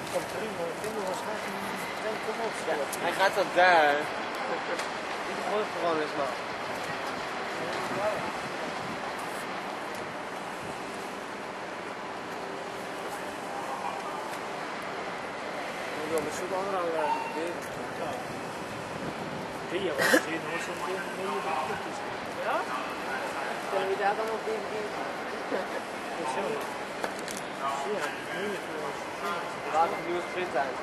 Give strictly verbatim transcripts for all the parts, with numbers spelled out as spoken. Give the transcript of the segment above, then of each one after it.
komt erin, maar ik denk dat waarschijnlijk een trein komt op. Ja, hij gaat dan daar. Die gooit gewoon eens maar. Ik wil met zo'n andere aanraken. Zie je wat? Zie je nog zo'n ding mee op de kutjes? Ja? Kunnen we daar dan nog in doen? Zo. Ja, moeilijk voor ons. Laat een nieuwe sprint uit.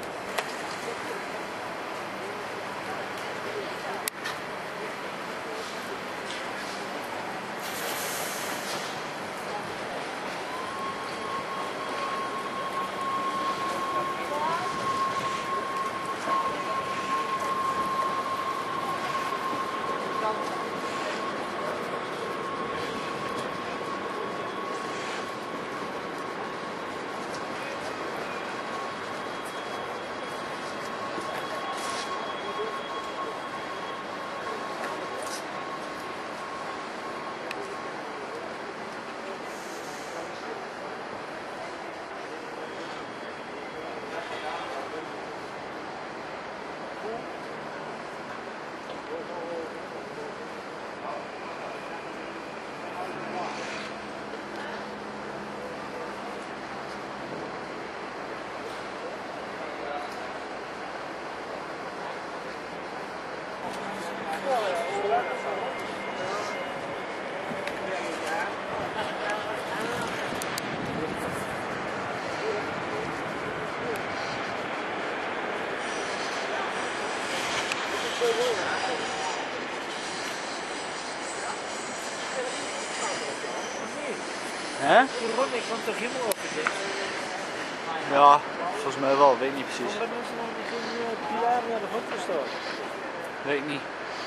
Hè? Die ronding kwam toch helemaal opgezet? Ja, volgens mij wel, weet niet precies. Sommige mensen nog geen pilaren naar de voeten staan. Weet niet.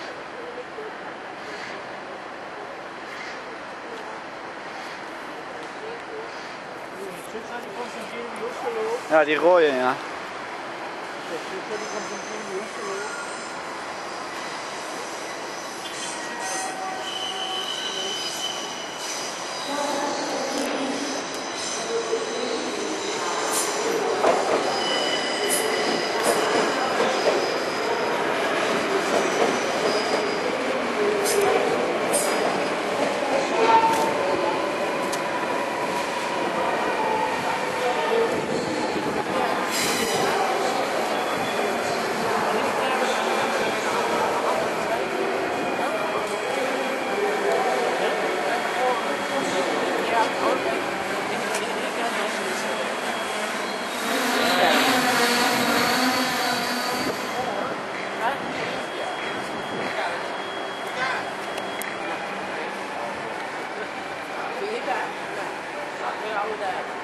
Ja, die rode, ja. Zie je daar? Ja, weer oude daar.